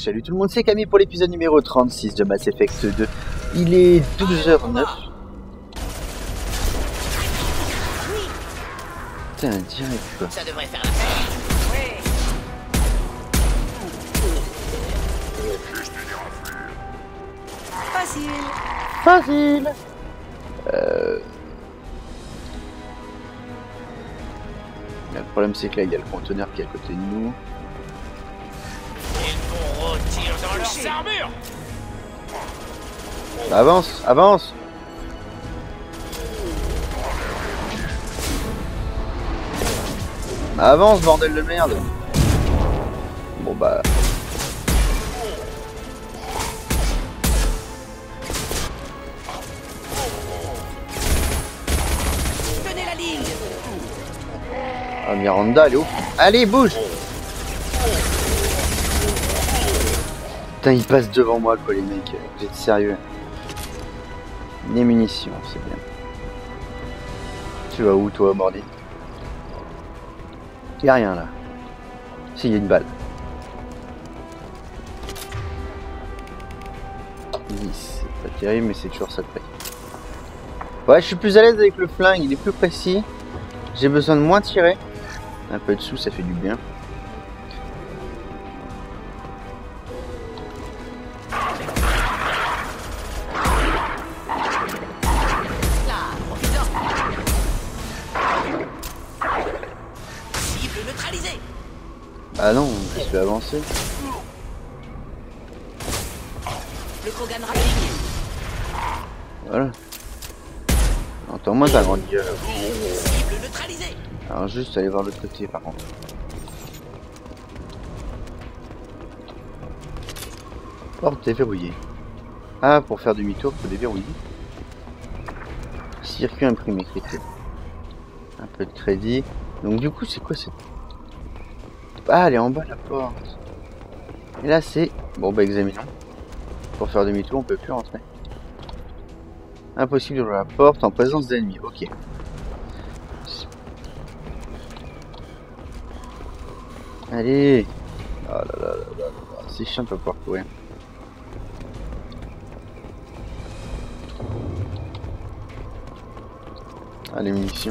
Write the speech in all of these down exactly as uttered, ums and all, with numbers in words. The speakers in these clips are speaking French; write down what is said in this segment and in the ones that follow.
salut tout le monde, c'est Camille pour l'épisode numéro trente-six de Mass Effect deux. Il est douze heures neuf. Putain, direct quoi. Ça devrait faire l'affaire. Oui. Facile. Facile. Euh... Le problème c'est que là il y a le conteneur qui est à côté de nous. Ils vont rôtir dans leur armure. Avance, avance. Avance, bordel de merde. Bon bah... Tenez la ligne. Ah, Miranda, elle est où? Allez, bouge. Putain, ils passent devant moi quoi les mecs. Vous êtes sérieux? Les munitions, c'est bien. Tu vas où toi, Mordi? Y'a rien là. Si, y a une balle. dix, c'est pas terrible, mais c'est toujours ça de près. Ouais, je suis plus à l'aise avec le flingue, il est plus précis. J'ai besoin de moins tirer. Un peu de sous, ça fait du bien. Ah non, je vais avancer. Le Krogan rapide. Voilà. Entends-moi ta grande gueule. Cible neutralisée. Alors juste aller voir l'autre côté par contre. Porte déverrouillée. Ah, pour faire demi-tour, faut déverrouiller. Circuit imprimé, crypté. Un peu de crédit. Donc du coup, c'est quoi cette... Ah, elle est en bas la porte. Et là c'est... Bon bah examinons. Pour faire demi-tour on peut plus rentrer. Impossible d'ouvrir la porte en présence d'ennemis. Ok. Allez. Oh là là là là là. C'est chiant de pas pouvoir courir. Ah les munitions.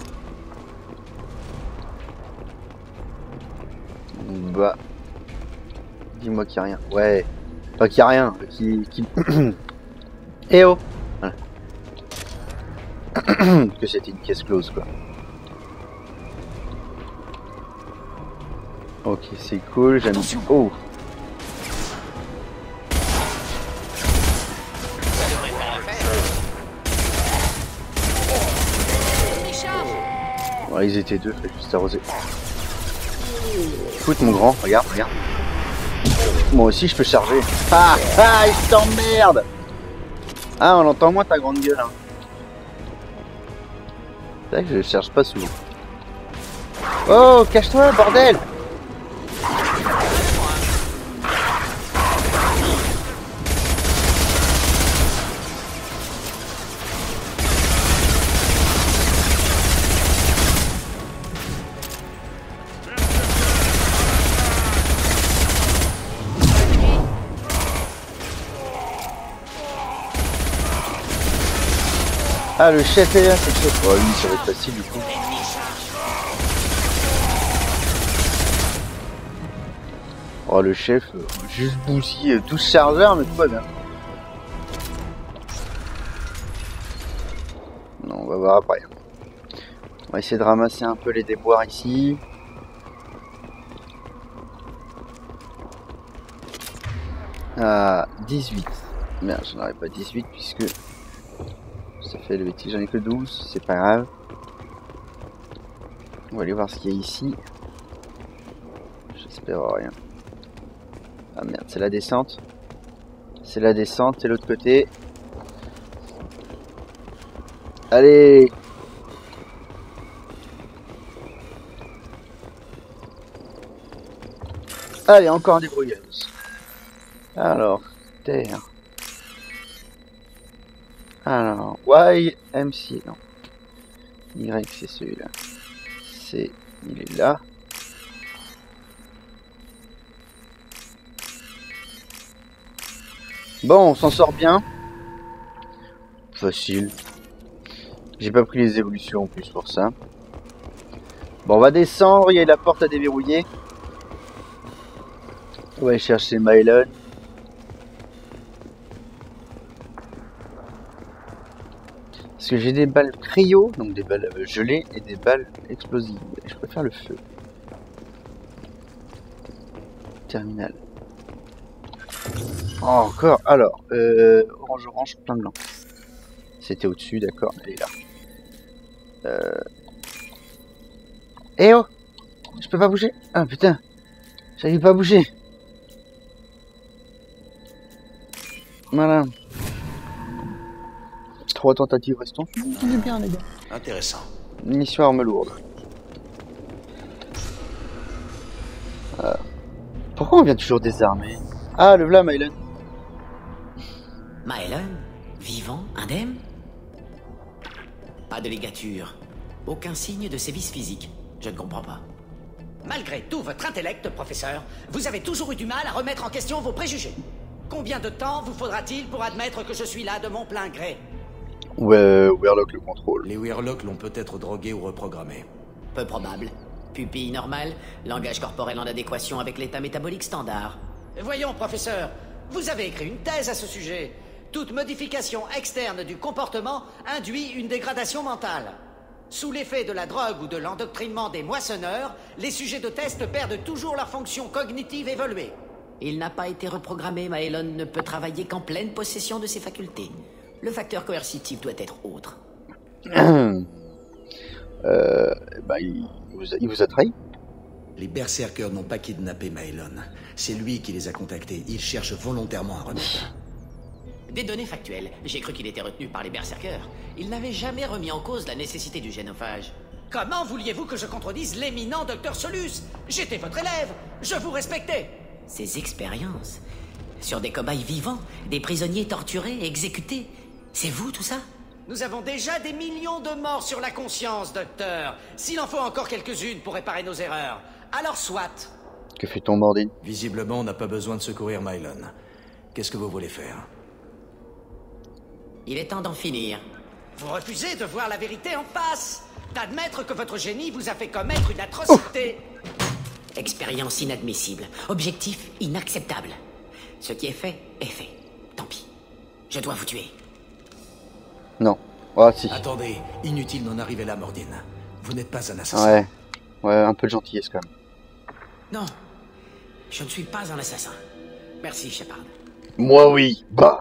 Bah, dis-moi qu'il n'y a rien. Ouais, pas qu'il n'y a rien. Qui, qui... Eh oh voilà. Que c'était une caisse close quoi. Ok, c'est cool. J'aime. Oh. Ça devrait faire l'affaire. Ouais, ils étaient deux, fallait juste arroser. Écoute mon grand, regarde, regarde. Moi aussi je peux charger. Ah ah, je t'emmerde. Ah, on entend moins ta grande gueule. Hein. C'est vrai que je charge pas souvent. Oh, cache-toi, bordel. Ah, le chef est là, c'est le chef. Oh, lui, ça va être facile du coup. Oh, le chef, euh, juste bousiller douze chargeurs, mais tout va bien. Non, on va voir après. On va essayer de ramasser un peu les déboires ici. Ah, dix-huit. Merde, j'en aurais pas dix-huit puisque... Ça fait le bêtise, j'en ai que douze, c'est pas grave. On va aller voir ce qu'il y a ici. J'espère rien. Ah merde, c'est la descente. C'est la descente, et l'autre côté. Allez! Allez, encore des brouilleuses. Alors, terre. Alors, Y M C, non. Y, c'est celui-là. C, il est là. Bon, on s'en sort bien. Facile. J'ai pas pris les évolutions en plus pour ça. Bon, on va descendre, il y a la porte à déverrouiller. On va aller chercher Mylon. Parce que j'ai des balles cryo, donc des balles gelées, et des balles explosives. Et je préfère le feu. Terminal. Oh, encore. Alors, euh, orange, orange, plein de blanc. C'était au-dessus, d'accord, elle est là. Euh... Eh oh! Je peux pas bouger? Ah putain! J'arrive pas à bouger! Voilà. Trois tentatives restantes. C'est bien, les gars. Intéressant. Mission arme lourde. Euh... Pourquoi on vient toujours désarmer? Ah, le v'là, Mylon. Mylon? Vivant? Indemne? Pas de ligature. Aucun signe de sévice physique. Je ne comprends pas. Malgré tout votre intellect, professeur, vous avez toujours eu du mal à remettre en question vos préjugés. Combien de temps vous faudra-t-il pour admettre que je suis là de mon plein gré? Ouais, Weirlock le contrôle. Les Weirlock l'ont peut-être drogué ou reprogrammé. Peu probable. Pupille normale, langage corporel en adéquation avec l'état métabolique standard. Voyons, professeur, vous avez écrit une thèse à ce sujet. Toute modification externe du comportement induit une dégradation mentale. Sous l'effet de la drogue ou de l'endoctrinement des moissonneurs, les sujets de test perdent toujours leur fonction cognitive évoluée. Il n'a pas été reprogrammé, Mylon ne peut travailler qu'en pleine possession de ses facultés. Le facteur coercitif doit être autre. euh, bah, il vous a, il vous a trahi? Les berserkers n'ont pas kidnappé Mylon. C'est lui qui les a contactés. Il cherche volontairement à remettre. Des données factuelles. J'ai cru qu'il était retenu par les berserkers. Il n'avait jamais remis en cause la nécessité du génophage. Comment vouliez-vous que je contredise l'éminent docteur Solus? J'étais votre élève, je vous respectais. Ces expériences sur des cobayes vivants, des prisonniers torturés, exécutés. C'est vous tout ça? Nous avons déjà des millions de morts sur la conscience, docteur. S'il en faut encore quelques-unes pour réparer nos erreurs, alors soit. Que fait-on, Mordine? Visiblement, on n'a pas besoin de secourir Mylon. Qu'est-ce que vous voulez faire? Il est temps d'en finir. Vous refusez de voir la vérité en face, d'admettre que votre génie vous a fait commettre une atrocité. Oh. Expérience inadmissible, objectif inacceptable. Ce qui est fait, est fait. Tant pis. Je dois vous tuer. Non. Oh, si. Attendez, inutile d'en arriver là, Mordine. Vous n'êtes pas un assassin. Ouais. Ouais, un peu de gentillesse quand même. Non. Je ne suis pas un assassin. Merci, Shepard. Moi, oui. Bah.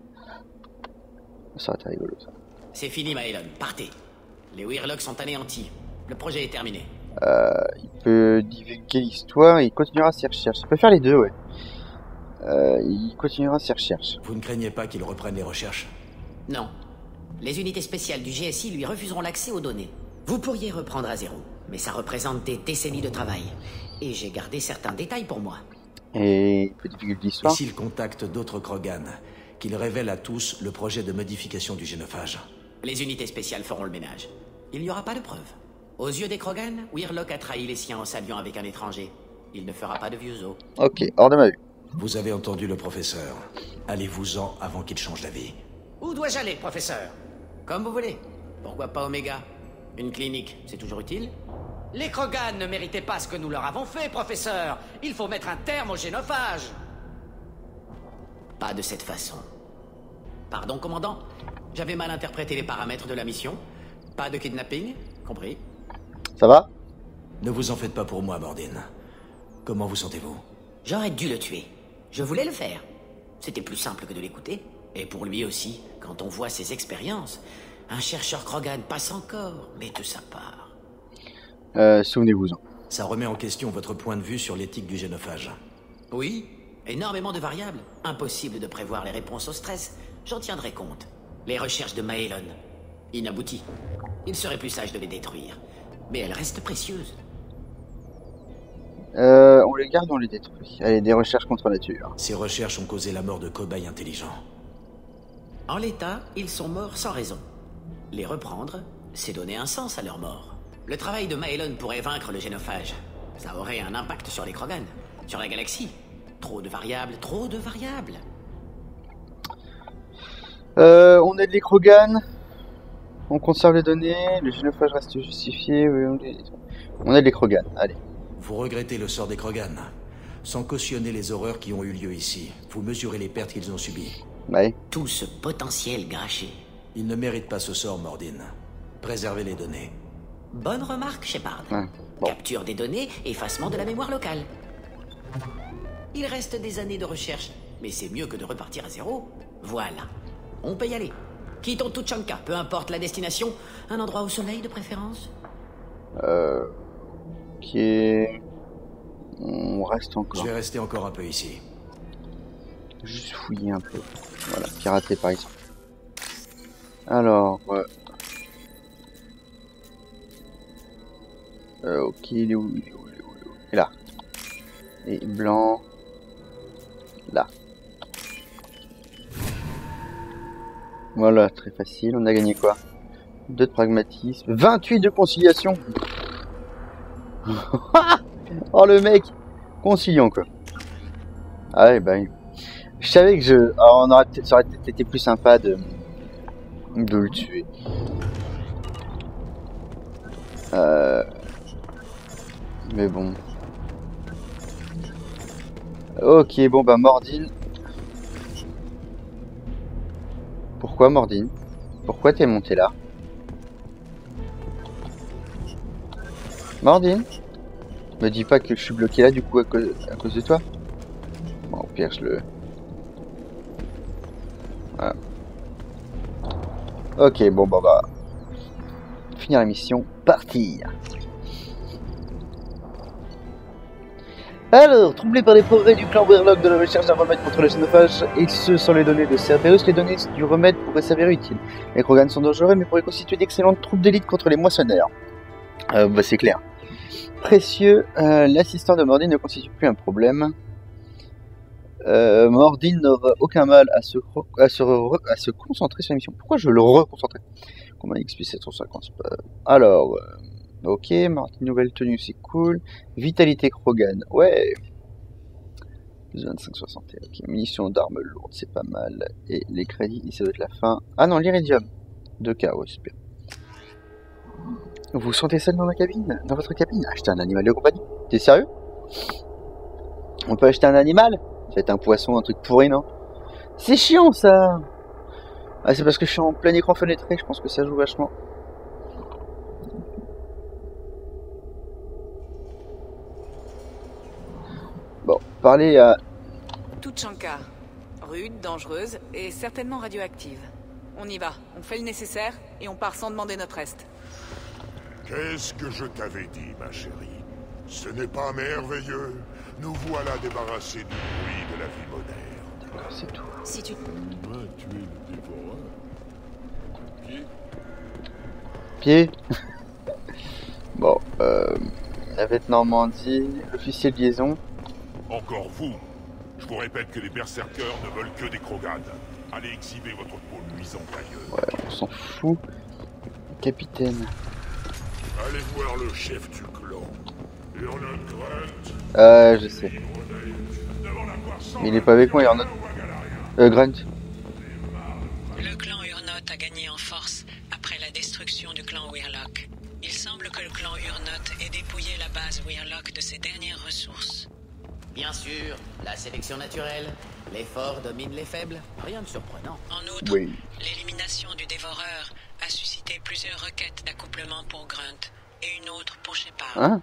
Ça va être rigolo, ça. C'est fini, Mylon. Partez. Les Weirlocks sont anéantis. Le projet est terminé. Euh, il peut divulguer l'histoire et il continuera ses recherches. Il peut faire les deux, ouais. Euh, il continuera ses recherches. Vous ne craignez pas qu'il reprenne les recherches? Non. Les unités spéciales du G S I lui refuseront l'accès aux données. Vous pourriez reprendre à zéro, mais ça représente des décennies de travail. Et j'ai gardé certains détails pour moi. Et il peut divulguer Et l'histoire. s'il contacte d'autres Krogan, qu'il révèle à tous le projet de modification du génophage? Les unités spéciales feront le ménage. Il n'y aura pas de preuves. Aux yeux des Krogan, Weirlock a trahi les siens en s'alliant avec un étranger. Il ne fera pas de vieux os. Ok, hors de ma vue. Vous avez entendu le professeur. Allez-vous-en avant qu'il change d'avis. Où dois-je aller, professeur? Comme vous voulez. Pourquoi pas Omega? Une clinique, c'est toujours utile? Les Krogan ne méritaient pas ce que nous leur avons fait, professeur. Il faut mettre un terme au génophage. Pas de cette façon. Pardon, commandant. J'avais mal interprété les paramètres de la mission. Pas de kidnapping, compris? Ça va? Ne vous en faites pas pour moi, Mordine. Comment vous sentez-vous? J'aurais dû le tuer. Je voulais le faire. C'était plus simple que de l'écouter. Et pour lui aussi, quand on voit ses expériences, un chercheur Krogan passe encore, mais de sa part. Euh, souvenez-vous-en. Ça remet en question votre point de vue sur l'éthique du génophage. Oui, énormément de variables. Impossible de prévoir les réponses au stress. J'en tiendrai compte. Les recherches de Mylon, inabouties. Il serait plus sage de les détruire. Mais elles restent précieuses. Euh, on les garde, on les détruit. Allez, des recherches contre nature. Ces recherches ont causé la mort de cobayes intelligents. En l'état, ils sont morts sans raison. Les reprendre, c'est donner un sens à leur mort. Le travail de Mylon pourrait vaincre le génophage. Ça aurait un impact sur les Krogan, sur la galaxie. Trop de variables, trop de variables. Euh, on aide les Krogan. On conserve les données. Le génophage reste justifié. On aide les Krogan. Allez. Vous regrettez le sort des Krogan. Sans cautionner les horreurs qui ont eu lieu ici, vous mesurez les pertes qu'ils ont subies. Ouais. Tout ce potentiel gâché. Ils ne méritent pas ce sort, Mordin. Préservez les données. Bonne remarque, Shepard. Ouais. Bon. Capture des données, effacement de la mémoire locale. Il reste des années de recherche, mais c'est mieux que de repartir à zéro. Voilà. On peut y aller. Quittons Tuchanka, peu importe la destination. Un endroit au soleil de préférence. Euh... Ok... On reste encore. Je vais rester encore un peu ici. Juste fouiller un peu. Voilà, pirater par exemple. Alors... Euh... Euh, ok, il est où, il est où, il est où, il est où. Et là. Et blanc... Là. Voilà, très facile. On a gagné quoi? deux de pragmatisme. vingt-huit de conciliation. Oh le mec. Conciliant quoi. Ah ouais bah... Je savais que je... Alors, on aurait peut-être... Ça aurait peut-être été plus sympa de... De le tuer. Euh... Mais bon... Ok, bon bah Mordin. Pourquoi Mordin? Pourquoi t'es monté là? Mordin? Me dis pas que je suis bloqué là du coup à cause, à cause de toi. Bon, au pire je le... Voilà. Ok, bon bah bah... Finir la mission, partir. Alors, troublé par les progrès du clan Weyrloc de la recherche d'un remède contre le génophage, et ce sans les données de Cerberus, les données du remède pourraient s'avérer utiles. Les Krogan sont dangereux, mais pourraient constituer d'excellentes troupes d'élite contre les moissonneurs. Euh, bah c'est clair. Précieux, euh, l'assistant de Mordin ne constitue plus un problème. Euh, Mordin n'aura aucun mal à se, à, se re, à se concentrer sur la mission. Pourquoi je veux le reconcentrer? Combien X P sept cent cinquante? Alors... Euh... Ok, Martin, nouvelle tenue, c'est cool. Vitalité Krogan, ouais. Plus vingt-cinq soixante et un, ok. Munitions d'armes lourdes, c'est pas mal. Et les crédits, ça doit être la fin. Ah non, l'iridium. deux K, ouais, super. Vous vous sentez seul dans la cabine? Dans votre cabine? Achetez un animal de compagnie. T'es sérieux? On peut acheter un animal? Faites un poisson, un truc pourri, non? C'est chiant, ça. Ah, c'est parce que je suis en plein écran fenêtré, je pense que ça joue vachement. Bon, parler à... Tuchanka. Rude, dangereuse et certainement radioactive. On y va, on fait le nécessaire et on part sans demander notre reste. Qu'est-ce que je t'avais dit, ma chérie? Ce n'est pas merveilleux? Nous voilà débarrassés du bruit de la vie moderne. D'accord, c'est tout. Si tu... Va tuer le dévoreur. Pied. Pied. Bon, euh... navette Normandie, officier de liaison. Encore vous. Je vous répète que les berserkers ne veulent que des Krogan. Allez exhiber votre peau luisante ailleurs. Ouais, on s'en fout. Capitaine. Allez voir le chef du clan. Urnot Grunt. Euh, je sais. Mais il est pas avec moi, Urnot. Euh, Grunt. Le clan Urnot a gagné en force après la destruction du clan Weyrloc. Il semble que le clan Urnot ait dépouillé la base Weyrloc de ses dernières ressources. Bien sûr, la sélection naturelle. Les forts dominent les faibles. Rien de surprenant. En outre, Oui. l'élimination du dévoreur a suscité plusieurs requêtes d'accouplement pour Grunt et une autre pour Shepard. Hein?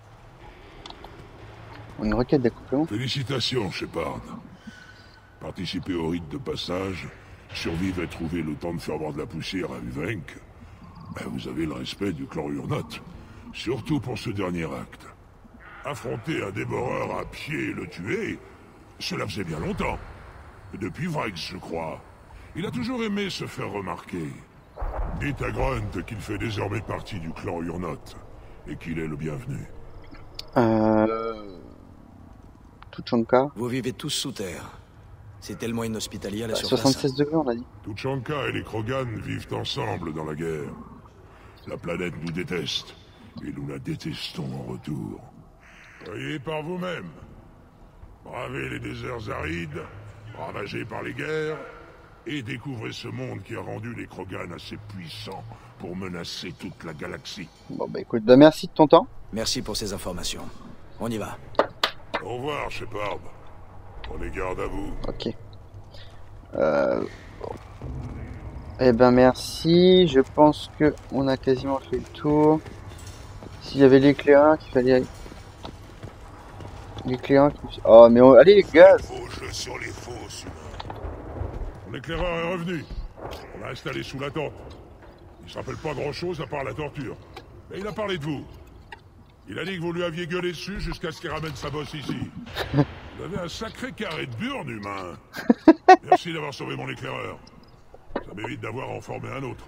Une requête d'accouplement? Félicitations, Shepard. Participez au rite de passage, survivre et trouver le temps de faire boire de la poussière à Uvenk. Ben, vous avez le respect du clan Urnot. Surtout pour ce dernier acte. Affronter un dévoreur à pied et le tuer, cela faisait bien longtemps. Depuis Vrax, je crois. Il a toujours aimé se faire remarquer. Dites à Grunt qu'il fait désormais partie du clan Urnot, et qu'il est le bienvenu. Euh... Tuchanka. Vous vivez tous sous terre. C'est tellement inhospitalier à la Bah, surface. soixante-seize degrés, on a dit. Tuchanka et les Krogan vivent ensemble dans la guerre. La planète nous déteste, et nous la détestons en retour. Voyez par vous-même. Bravez les déserts arides, ravagés par les guerres, et découvrez ce monde qui a rendu les Krogan assez puissants pour menacer toute la galaxie. Bon bah écoute, bah merci de ton temps. Merci pour ces informations. On y va. Au revoir, Shepard. Prenez garde à vous. Ok. Euh... Bon. Eh ben merci, je pense que on a quasiment fait le tour. S'il y avait l'éclaireur qu'il fallait... L'éclaireur qui... Oh mais on... allez les gars. Faux jeu sur les fausses humains. Mon éclaireur est revenu. On l'a installé sous la tente. Il se rappelle pas grand chose à part la torture. Mais il a parlé de vous. Il a dit que vous lui aviez gueulé dessus jusqu'à ce qu'il ramène sa bosse ici. Vous avez un sacré carré de burne, humain. Merci d'avoir sauvé mon éclaireur. Ça m'évite d'avoir en formé un autre.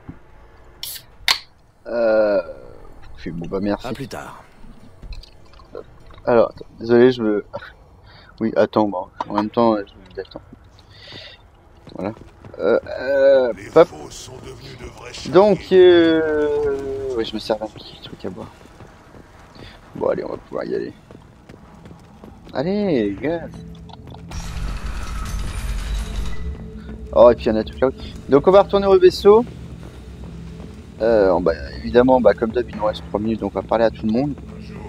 Euh... Bon bah merci. À plus tard. Alors, attends, désolé, je veux... Oui, attends, bon, en même temps, je attends. Voilà. Euh, euh, Les hop. fausses sont devenus de vrais chiens. Donc, euh... oui, je me sers d'un petit truc à boire. Bon, allez, on va pouvoir y aller. Allez, gaz. Oh, et puis il y en a tout là. Donc, on va retourner au vaisseau. Euh, bah, évidemment, bah, comme d'hab, il nous reste trois minutes, donc on va parler à tout le monde.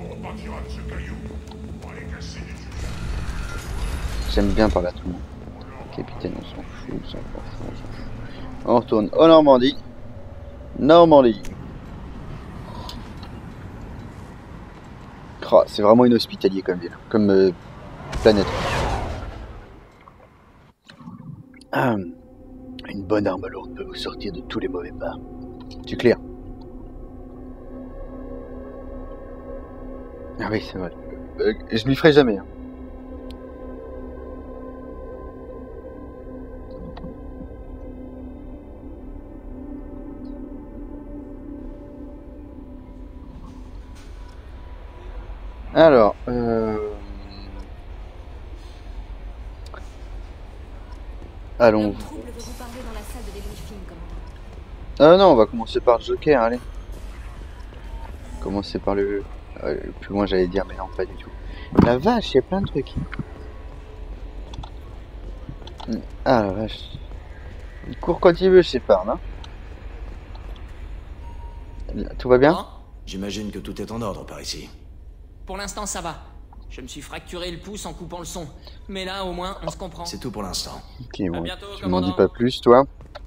J'aime bien parler à tout le monde. Capitaine, on s'en fout, on s'en fout, on s'en fout. On retourne en Normandie. Normandie. Oh, c'est vraiment inhospitalier comme ville, comme euh, planète. Ah, une bonne arme lourde peut vous sortir de tous les mauvais pas. C'est clair. Ah oui, c'est vrai. Euh, je m'y ferai jamais. Hein. Alors, euh... allons. Euh, non, on va commencer par le Joker, allez. Commencer par le... Euh, le plus loin, j'allais dire, mais non, pas du tout. La vache, il y a plein de trucs. Ah, la vache. Il court quand il veut, Shepard, hein. Tout va bien? Hein? J'imagine que tout est en ordre par ici. Pour l'instant, ça va. Je me suis fracturé le pouce en coupant le son. Mais là, au moins, on se comprend. C'est tout pour l'instant. Ok, bon, bientôt, tu m'en dis commandant. pas plus, toi.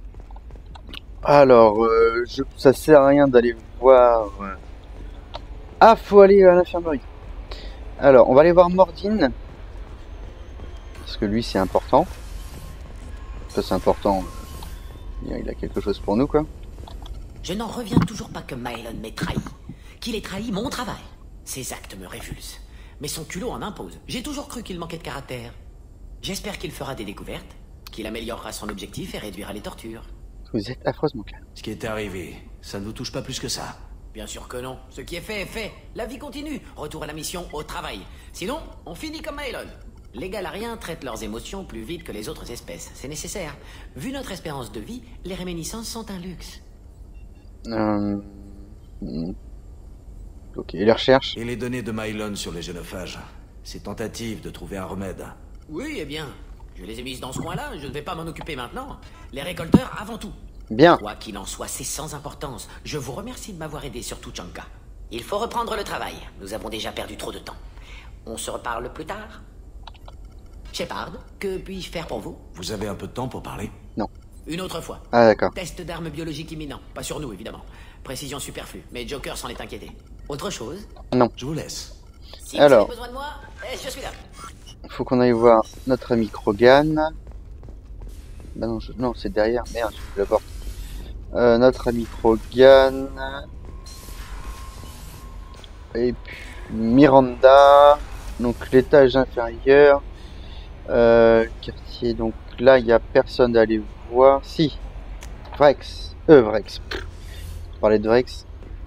Alors, euh, je... ça sert à rien d'aller voir... Ah, faut aller à l'infirmerie. Alors, on va aller voir Mordine. Parce que lui, c'est important. Ça, c'est important. Il a quelque chose pour nous, quoi. Je n'en reviens toujours pas que Maelon m'ait trahi. Qu'il ait trahi mon travail. Ses actes me révulsent. Mais son culot en impose. J'ai toujours cru qu'il manquait de caractère. J'espère qu'il fera des découvertes, qu'il améliorera son objectif et réduira les tortures. Vous êtes affreusement calme. Ce qui est arrivé, ça ne vous touche pas plus que ça. Bien sûr que non. Ce qui est fait est fait. La vie continue. Retour à la mission, au travail. Sinon, on finit comme Maelon. Les Galariens traitent leurs émotions plus vite que les autres espèces. C'est nécessaire. Vu notre espérance de vie, les réminiscences sont un luxe. Euh... Ok, et les recherches? Et les données de Maelon sur les génophages. Ses tentatives de trouver un remède. Oui, eh bien, je les ai mises dans ce coin-là, je ne vais pas m'en occuper maintenant. Les récolteurs avant tout. Bien. Quoi qu'il en soit, c'est sans importance. Je vous remercie de m'avoir aidé sur Tuchanka. Il faut reprendre le travail. Nous avons déjà perdu trop de temps. On se reparle plus tard. Shepard, que puis-je faire pour vous? Vous avez un peu de temps pour parler? Non. Une autre fois. Ah, d'accord. Test d'armes biologiques imminent. Pas sur nous, évidemment. Précision superflue. Mais Joker s'en est inquiété. Autre chose? Non. Je vous laisse. Si Alors. vous avez besoin de moi, eh, je suis là. Faut qu'on aille voir notre ami Krogan. Bah non, je... non c'est derrière. Merde, je la porte. Euh, notre ami Krogan. Et puis Miranda. Donc l'étage inférieur. Euh, quartier. Donc là, il n'y a personne à aller voir. Si. Vrex. Euh, Vrex. Pff. Parler de Vrex.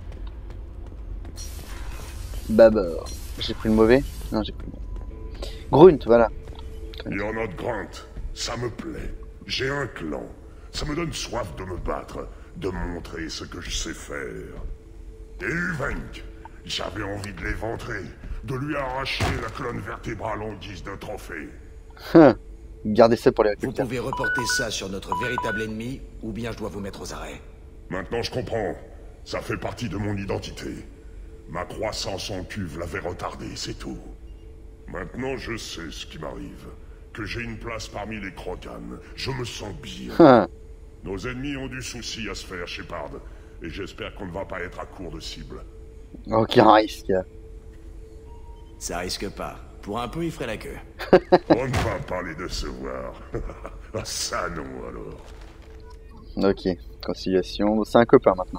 Babor. J'ai pris le mauvais? Non, j'ai pris le mauvais. Grunt, voilà. Il y en a de Grunt. Ça me plaît. J'ai un clan. Ça me donne soif de me battre, de montrer ce que je sais faire. Et Uvenk, j'avais envie de l'éventrer, de lui arracher la colonne vertébrale en guise d'un trophée. Gardez ça pour les Vous récolteurs. pouvez reporter ça sur notre véritable ennemi, ou bien je dois vous mettre aux arrêts. Maintenant, je comprends. Ça fait partie de mon identité. Ma croissance en cuve l'avait retardé, c'est tout. Maintenant, je sais ce qui m'arrive. Que j'ai une place parmi les Krogan. Je me sens bien. Nos ennemis ont du souci à se faire, Shepard. Et j'espère qu'on ne va pas être à court de cibles. Aucun risque. Ça risque pas. Pour un peu, il ferait la queue. On ne va pas les décevoir. Ah, ça non, alors. Ok, conciliation. C'est un copain maintenant.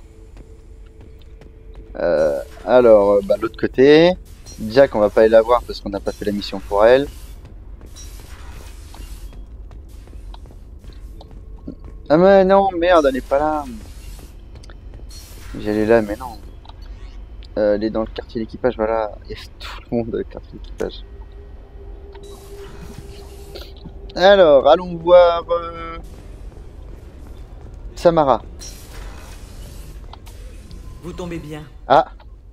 Euh, alors, bah, l'autre côté. Jack, on va pas aller la voir parce qu'on n'a pas fait la mission pour elle. Ah mais non, merde, elle est pas là. J'allais là, mais non. Euh, elle est dans le quartier d'équipage, voilà. Il y a tout le monde dans le quartier d'équipage. Alors, allons voir... Euh... Samara. Vous tombez bien. Ah.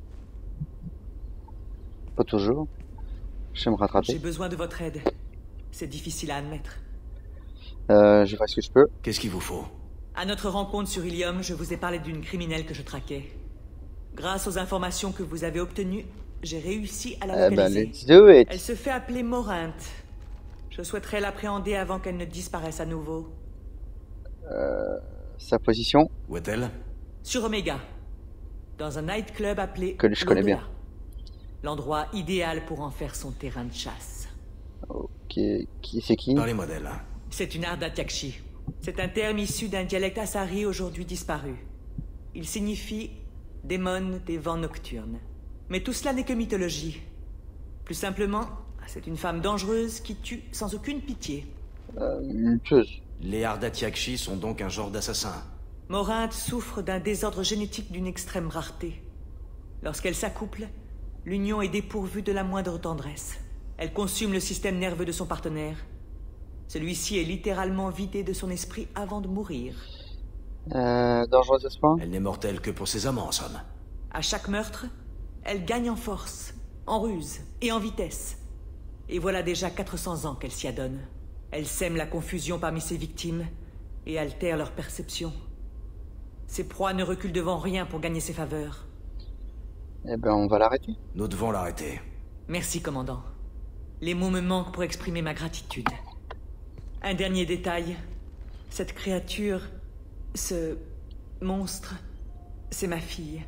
Pas toujours. Je vais me rattraper. J'ai besoin de votre aide. C'est difficile à admettre. Euh, je ferai ce que je peux. Qu'est-ce qu'il vous faut? À notre rencontre sur Ilium, je vous ai parlé d'une criminelle que je traquais. Grâce aux informations que vous avez obtenues, j'ai réussi à la Eh ben, localiser. let's do it. Elle se fait appeler Morinthe. Je souhaiterais l'appréhender avant qu'elle ne disparaisse à nouveau. Euh, sa position? Où est-elle? Sur Omega. Dans un nightclub appelé... Que je connais bien. l'Au-delà. L'endroit idéal pour en faire son terrain de chasse. Ok, qui c'est qui? Parlez-moi d'elle. C'est une Ardatyakshi. C'est un terme issu d'un dialecte assari aujourd'hui disparu. Il signifie « démon des vents nocturnes ». Mais tout cela n'est que mythologie. Plus simplement, c'est une femme dangereuse qui tue sans aucune pitié. Euh, une tueuse. Les Ardatyakshi sont donc un genre d'assassin. Morinthe souffre d'un désordre génétique d'une extrême rareté. Lorsqu'elle s'accouple, l'union est dépourvue de la moindre tendresse. Elle consume le système nerveux de son partenaire. Celui-ci est littéralement vidé de son esprit avant de mourir. Euh, dangereuse à ce point? Elle n'est mortelle que pour ses amants, en somme. À chaque meurtre, elle gagne en force, en ruse et en vitesse. Et voilà déjà quatre cents ans qu'elle s'y adonne. Elle sème la confusion parmi ses victimes et altère leur perception. Ses proies ne reculent devant rien pour gagner ses faveurs. Eh ben, on va l'arrêter. Nous devons l'arrêter. Merci, commandant. Les mots me manquent pour exprimer ma gratitude. Un dernier détail. Cette créature, ce monstre, c'est ma fille.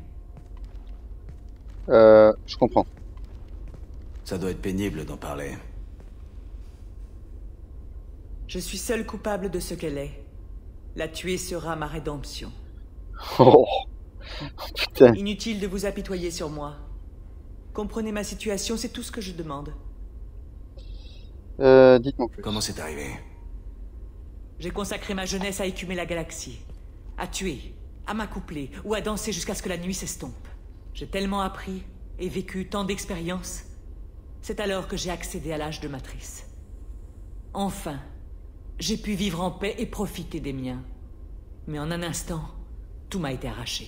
Euh, je comprends. Ça doit être pénible d'en parler. Je suis seul coupable de ce qu'elle est. La tuer sera ma rédemption. Oh, putain. Inutile de vous apitoyer sur moi. Comprenez ma situation, c'est tout ce que je demande. Euh, dites-moi plus. Comment c'est arrivé? J'ai consacré ma jeunesse à écumer la galaxie, à tuer, à m'accoupler ou à danser jusqu'à ce que la nuit s'estompe. J'ai tellement appris et vécu tant d'expériences. C'est alors que j'ai accédé à l'âge de matrice. Enfin, j'ai pu vivre en paix et profiter des miens. Mais en un instant, tout m'a été arraché.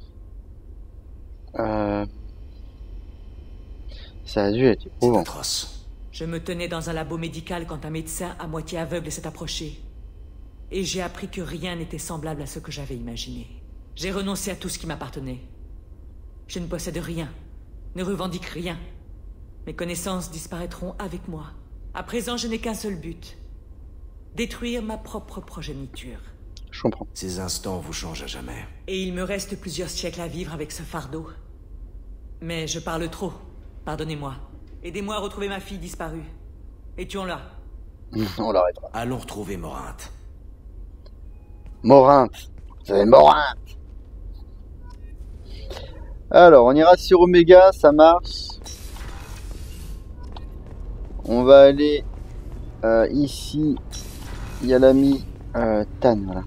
Euh... Ça a dû être C'est éprouvant. atroce. Je me tenais dans un labo médical quand un médecin à moitié aveugle s'est approché. Et j'ai appris que rien n'était semblable à ce que j'avais imaginé. J'ai renoncé à tout ce qui m'appartenait. Je ne possède rien, ne revendique rien. Mes connaissances disparaîtront avec moi. À présent, je n'ai qu'un seul but. Détruire ma propre progéniture. Je comprends. Ces instants vous changent à jamais. Et il me reste plusieurs siècles à vivre avec ce fardeau. Mais je parle trop. Pardonnez-moi. Aidez-moi à retrouver ma fille disparue. Et tuons-la. On l'arrêtera. Allons retrouver Morinthe. Morinthe. Vous avez Morinthe. Alors, on ira sur Omega, ça marche. On va aller euh, ici. Il y a l'ami euh, Tan, voilà.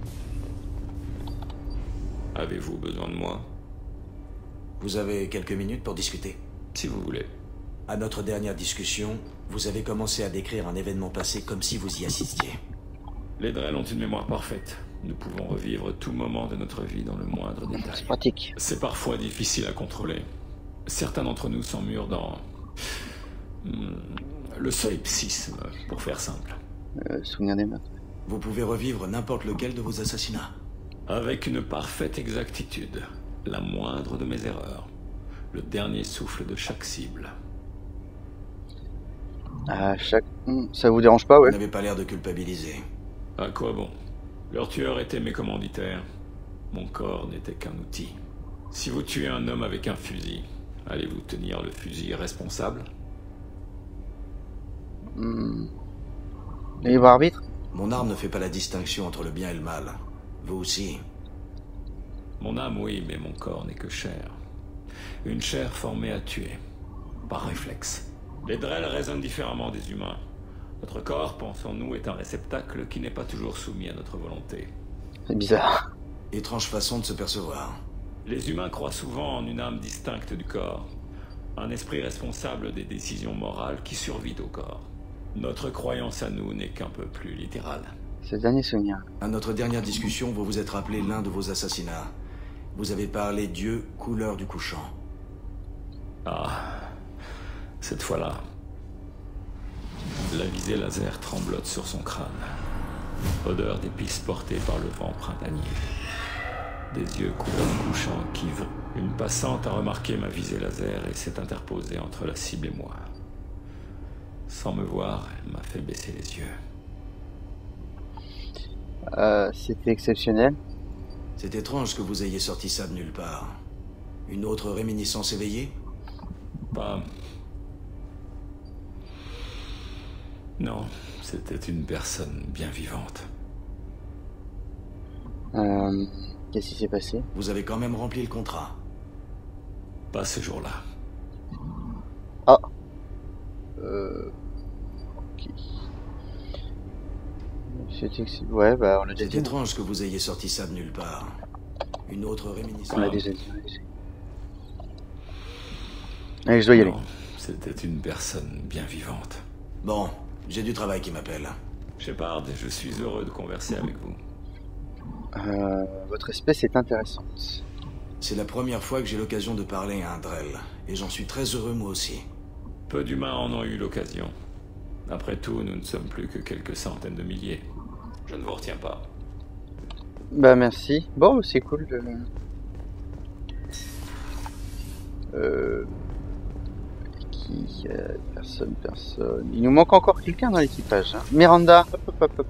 Avez-vous besoin de moi? Vous avez quelques minutes pour discuter? Si vous voulez. À notre dernière discussion, vous avez commencé à décrire un événement passé comme si vous y assistiez. Les Drell ont une mémoire parfaite. Nous pouvons revivre tout moment de notre vie dans le moindre détail. C'est pratique. C'est parfois difficile à contrôler. Certains d'entre nous s'emmurent dans... hmm, le solipsisme, pour faire simple. Euh, souvenir des meurtres. Vous pouvez revivre n'importe lequel de vos assassinats. Avec une parfaite exactitude. La moindre de mes erreurs. Le dernier souffle de chaque cible. À chaque... Hmm, ça vous dérange pas, ouais? Vous n'avez pas l'air de culpabiliser. À quoi bon? Leur tueur était mes commanditaires. Mon corps n'était qu'un outil. Si vous tuez un homme avec un fusil, allez-vous tenir le fusil responsable? Hmm. Libre arbitre? Mon arme ne fait pas la distinction entre le bien et le mal. Vous aussi. Mon âme, oui, mais mon corps n'est que chair. Une chair formée à tuer. Par réflexe. Les Drell raisonnent différemment des humains. Notre corps, pensons-nous, est un réceptacle qui n'est pas toujours soumis à notre volonté. C'est bizarre. Étrange façon de se percevoir. Les humains croient souvent en une âme distincte du corps. Un esprit responsable des décisions morales qui survit au corps. Notre croyance à nous n'est qu'un peu plus littérale. C'est le dernier souvenir. À notre dernière discussion, vous vous êtes rappelé l'un de vos assassinats. Vous avez parlé Dieu, couleur du couchant. Ah, cette fois-là. La visée laser tremblote sur son crâne. Odeur d'épices portée par le vent printanier. Des yeux couleur couchant qui v... Une passante a remarqué ma visée laser et s'est interposée entre la cible et moi. Sans me voir, elle m'a fait baisser les yeux. Euh, c'était exceptionnel. C'est étrange que vous ayez sorti ça de nulle part. Une autre réminiscence éveillée? Pas... Non, c'était une personne bien vivante. Euh, Qu'est-ce qui s'est passé? Vous avez quand même rempli le contrat. Pas ce jour-là. Ah. Euh... Ok. C'était... Ouais, bah on l'a déjà dit. C'est étrange que vous ayez sorti ça de nulle part. Une autre réminiscence. On l'a déjà dit. Allez, je dois y aller. Non, c'était une personne bien vivante. Bon, j'ai du travail qui m'appelle. Shepard, je suis heureux de converser avec vous. Euh, votre espèce est intéressante. C'est la première fois que j'ai l'occasion de parler à un Drell, et j'en suis très heureux moi aussi. Peu d'humains en ont eu l'occasion. Après tout, nous ne sommes plus que quelques centaines de milliers. Je ne vous retiens pas. Bah merci. Bon, c'est cool. De... Euh... Qui euh, Personne, personne. Il nous manque encore quelqu'un dans l'équipage. Hein. Miranda. Hop, hop, hop, hop.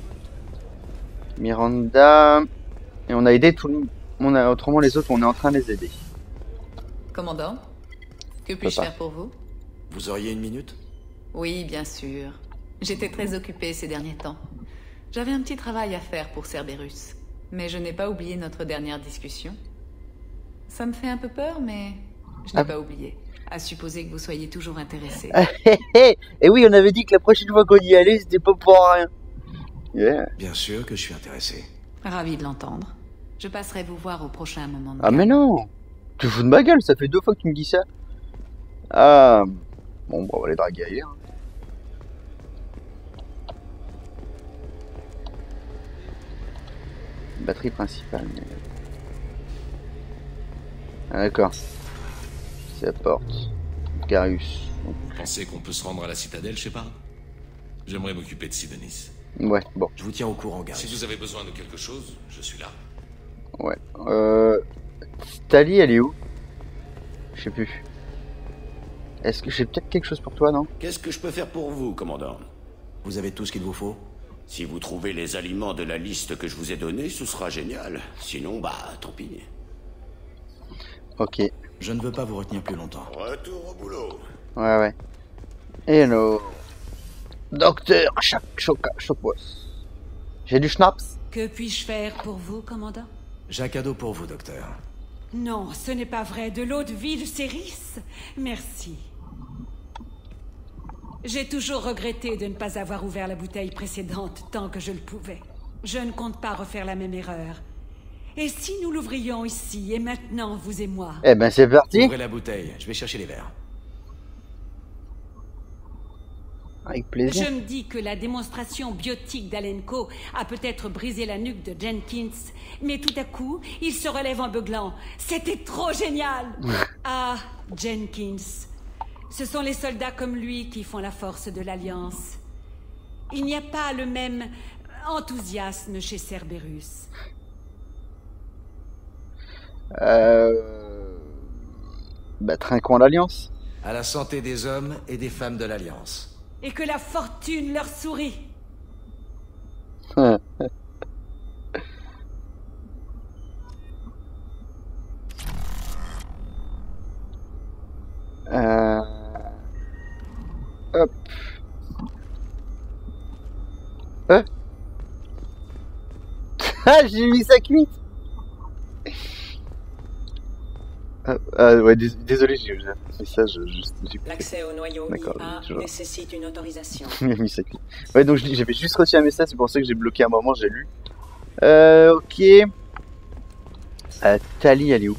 Miranda. Et on a aidé tout le monde. On a, autrement, les autres, on est en train de les aider. Commandant, que puis-je Papa. faire pour vous? Vous auriez une minute? Oui, bien sûr. J'étais très occupée ces derniers temps. J'avais un petit travail à faire pour Cerberus. Mais je n'ai pas oublié notre dernière discussion. Ça me fait un peu peur, mais je n'ai Ah. pas oublié. À supposer que vous soyez toujours intéressé. Et oui, on avait dit que la prochaine fois qu'on y allait, c'était pas pour rien. Yeah. Bien sûr que je suis intéressé. Ravi de l'entendre. Je passerai vous voir au prochain moment de Ah mais calme. non. Tu te fous de ma gueule, ça fait deux fois que tu me dis ça. Ah. Bon, bah, on va les draguer ailleurs. Batterie principale. mais- Ah d'accord. C'est la porte. Garus. Vous pensez qu'on peut se rendre à la citadelle, Shepard? J'aimerais m'occuper de Sidonis. Ouais, bon. Je vous tiens au courant, Garus. Si vous avez besoin de quelque chose, je suis là. Ouais. Euh... Tali, elle est où? Je sais plus. Est-ce que j'ai peut-être quelque chose pour toi, non? Qu'est-ce que je peux faire pour vous, commandant? Vous avez tout ce qu'il vous faut? Si vous trouvez les aliments de la liste que je vous ai donnée, ce sera génial. Sinon, bah, tant pis. Ok. Je ne veux pas vous retenir plus longtemps. Retour au boulot. Ouais, ouais. Hello. Docteur, choc, choc, choc, boss. J'ai du schnapps? Que puis-je faire pour vous, commandant? J'ai un cadeau pour vous, docteur. Non, ce n'est pas vrai. De l'eau de vie de Céris? Merci. J'ai toujours regretté de ne pas avoir ouvert la bouteille précédente tant que je le pouvais. Je ne compte pas refaire la même erreur. Et si nous l'ouvrions ici, et maintenant, vous et moi? Eh ben c'est parti. Ouvrez la bouteille, je vais chercher les verres. Avec plaisir. Je me dis que la démonstration biotique d'Alenko a peut-être brisé la nuque de Jenkins, mais tout à coup, il se relève en beuglant. C'était trop génial! Ah, Jenkins. Ce sont les soldats comme lui qui font la force de l'Alliance. Il n'y a pas le même enthousiasme chez Cerberus. Euh... Bah, trinquons l'Alliance. À la santé des hommes et des femmes de l'Alliance. Et que la fortune leur sourit. euh... Hop. Euh Ah, j'ai mis sa cuite. Ah, ah, ouais, dés désolé, j'ai fait ça, je, juste... L'accès au noyau I A je... nécessite une autorisation. J'ai mis sa cuite. Ouais, donc j'avais juste reçu un message, c'est pour ça que j'ai bloqué un moment, j'ai lu. Euh, ok. Euh, Tali, elle est où?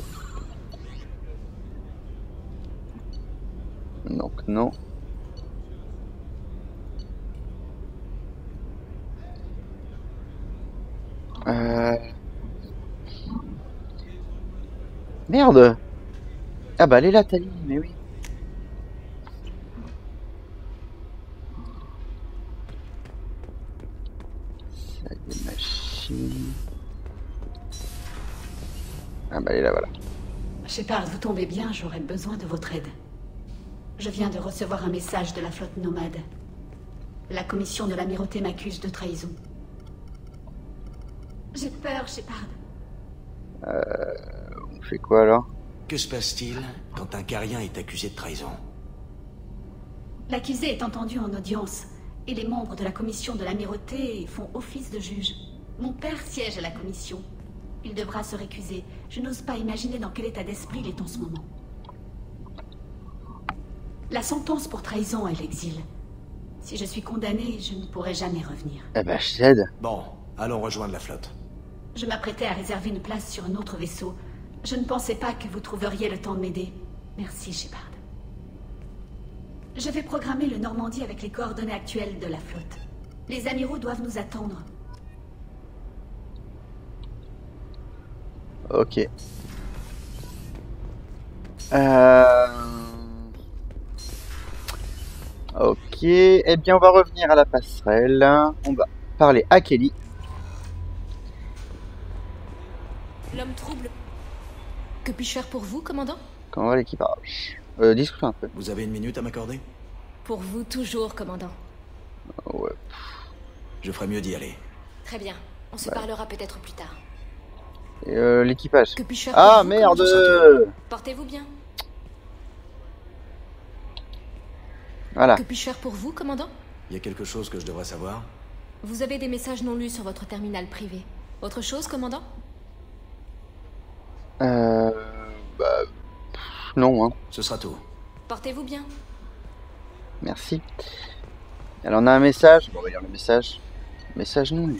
Donc, non. Euh... Merde. Ah bah elle est là, Tali, mais oui. Ça des machines. Ah bah elle est là, voilà. Shepard, vous tombez bien, j'aurais besoin de votre aide. Je viens de recevoir un message de la flotte nomade. La commission de l'amirauté m'accuse de trahison. J'ai peur, Shepard. Euh... On fait quoi alors? Que se passe-t-il quand un Carien est accusé de trahison? L'accusé est entendu en audience, et les membres de la commission de l'amirauté font office de juge. Mon père siège à la commission. Il devra se récuser. Je n'ose pas imaginer dans quel état d'esprit il est en ce moment. La sentence pour trahison est l'exil. Si je suis condamné, je ne pourrai jamais revenir. Eh ben, je t'aide. Bon, allons rejoindre la flotte. Je m'apprêtais à réserver une place sur un autre vaisseau. Je ne pensais pas que vous trouveriez le temps de m'aider. Merci, Shepard. Je vais programmer le Normandie avec les coordonnées actuelles de la flotte. Les amiraux doivent nous attendre. Ok. Euh... Ok. Eh bien, on va revenir à la passerelle. On va parler à Kelly. L'homme trouble. Que puis-je faire pour vous, commandant? Comment va l'équipage? Euh, discutons un peu. Vous avez une minute à m'accorder? Pour vous, toujours, commandant. Ouais. Je ferais mieux d'y aller. Très bien. On se Ouais. parlera peut-être plus tard. Et euh, l'équipage. Que puis-je faire Ah, pour vous, merde! commandant? Portez-vous bien. Voilà. Que puis-je faire pour vous, commandant? Il y a quelque chose que je devrais savoir? Vous avez des messages non lus sur votre terminal privé. Autre chose, commandant? Euh... Bah... Non, hein. Ce sera tout. Portez-vous bien. Merci. Alors on a un message. Bon, on va lire le message. Message non.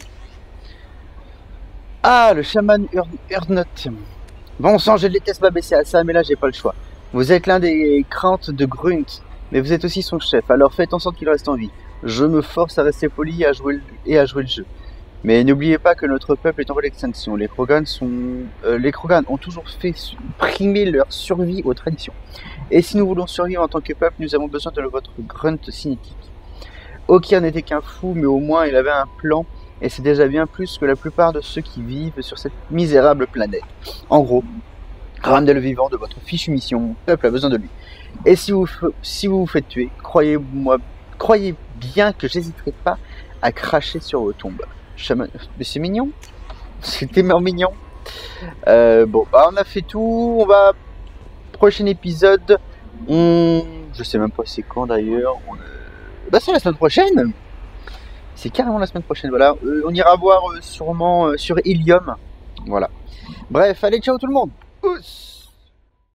Ah, le chaman Ur Urnot. Bon sang, je déteste m'abaisser à ça, mais là j'ai pas le choix. Vous êtes l'un des craintes de Grunt, mais vous êtes aussi son chef, alors faites en sorte qu'il reste en vie. Je me force à rester poli et à jouer le, et à jouer le jeu. Mais n'oubliez pas que notre peuple est en voie d'extinction. Les Krogan sont, euh, les Krogan ont toujours fait primer leur survie aux traditions. Et si nous voulons survivre en tant que peuple, nous avons besoin de votre grunt cinétique. Okir n'était qu'un fou, mais au moins il avait un plan, et c'est déjà bien plus que la plupart de ceux qui vivent sur cette misérable planète. En gros, ramenez le vivant de votre fichue mission. Le peuple a besoin de lui. Et si vous si vous, vous faites tuer, croyez-moi, croyez bien que j'hésiterai pas à cracher sur vos tombes. Chaman... Mais c'est mignon. C'était mignon. Euh, bon, bah on a fait tout. On va... Prochain épisode. On... Je sais même pas c'est quand d'ailleurs. On... Bah c'est la semaine prochaine. C'est carrément la semaine prochaine. Voilà. Euh, on ira voir euh, sûrement euh, sur Helium. Voilà. Bref, allez, ciao tout le monde. Ouss.